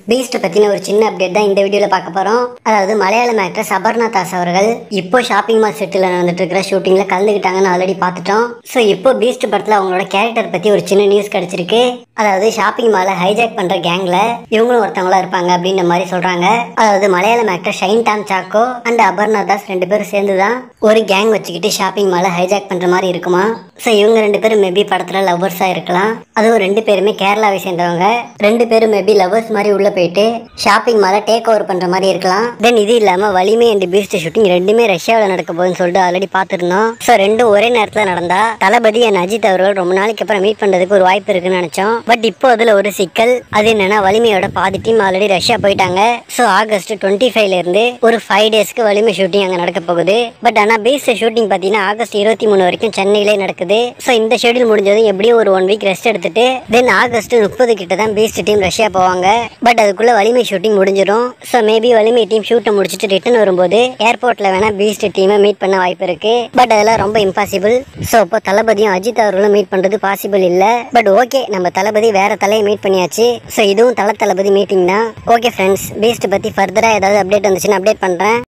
Beast பத்தின ஒரு சின்ன அப்டேட் தான் இந்த வீடியோல பார்க்க போறோம். அதாவது மலையாளம் ஆக்ட்ரஸ் அபர்ணா தாஸ் அவர்கள் இப்போ ஷாப்பிங் மால் செட்டில் நடந்துட்டு இருக்கிற ஷூட்டிங்ல கலந்துக்கிட்டாங்கன்னு ஆல்ரெடி பார்த்துட்டோம். ஸோ இப்போ பீஸ்ட் படத்துல அவங்களோட கேரக்டர் பத்தி ஒரு சின்ன நியூஸ் கிடைச்சிருக்கு. அதாவது ஷாப்பிங் மாலை ஹைஜாக் பண்ற கேங்ல இவங்களும் ஒருத்தவங்களா இருப்பாங்க அப்படின்ற மாதிரி சொல்றாங்க. அதாவது மலையாளம் ஆக்டர் ஷைன் டாம் சாக்கோ அண்ட் அபர்ணா தாஸ் ரெண்டு பேரும் சேர்ந்துதான் ஒரு கேங் வச்சுக்கிட்டு ஷாப்பிங் மாலை ஹைஜாக் பண்ற மாதிரி இருக்குமா. ஸோ இவங்க ரெண்டு பேரும் மேபி படத்துல லவ்வர்ஸா இருக்கலாம். அதுவும் ரெண்டு பேருமே கேரளாவை சேர்ந்தவங்க. ரெண்டு பேரும் மேபி லவ்வர்ஸ் மாதிரி உள்ள போயிட்டு ஷாப்பிங் மாலை டேக் ஓவர் பண்ற மாதிரி இருக்கலாம். தென் இது இல்லாம வலிமை அண்ட் பீஸ்ட் ஷூட்டிங் ரெண்டுமே ரஷ்யாவில் நடக்க போகுதுன்னு சொல்லிட்டு ஆல்ரெடி பார்த்துருந்தோம். ஸோ ரெண்டும் ஒரே நேரத்தில் நடந்தா தளபதி அண்ட் அஜித் அவர்கள் ரொம்ப நாளைக்கு அப்புறம் மீட் பண்றதுக்கு ஒரு வாய்ப்பு இருக்குன்னு நினைச்சோம். பட் இப்போ அதுல ஒரு சிக்கல். அது என்னன்னா வலிமையோட பாதி டீம் ஆல்ரெடி ரஷ்யா போயிட்டாங்க. ஸோ ஆகஸ்ட் 25 இருந்து ஒரு 5 டேஸ்க்கு வலிமை ஷூட்டிங் அங்க நடக்க போகுது. பட் ஆனா பீஸ்ட் ஷூட்டிங் பாத்தீங்கன்னா ஆகஸ்ட் 23 வரைக்கும் சென்னையிலே நடக்குது. ஸோ இந்த ஷெடியூல் முடிஞ்சதும் எப்படியும் ஒரு 1 வீக் ரெஸ்ட் எடுத்துட்டு தென் ஆகஸ்ட் 30 கிட்ட தான் பீஸ்ட் டீம் ரஷ்யா போவாங்க. பட் அதுக்குள்ள வலிமை ஷூட்டிங் முடிஞ்சிடும். ஸோ மேபி வலிமை டீம் ஷூட்டை முடிச்சுட்டு ரிட்டர்ன் வரும்போது ஏர்போர்ட்ல வேணா பீஸ்ட் டீமை மீட் பண்ண வாய்ப்பு இருக்கு. பட் அதெல்லாம் ரொம்ப இம்பாசிபிள். ஸோ இப்போ தளபதியும் அஜித் அவர்களும் மீட் பண்றது பாசிபிள் இல்ல. பட் ஓகே, நம்ம தளபதி வேற தலையை மீட் பண்ணியாச்சு. ஸோ இதுவும் தளபதி மீட்டிங் தான். ஓகே ஃப்ரெண்ட்ஸ், பீஸ்ட் பத்தி ஃபர்தரா ஏதாவது அப்டேட் வந்துச்சுன்னா அப்டேட் பண்றேன்.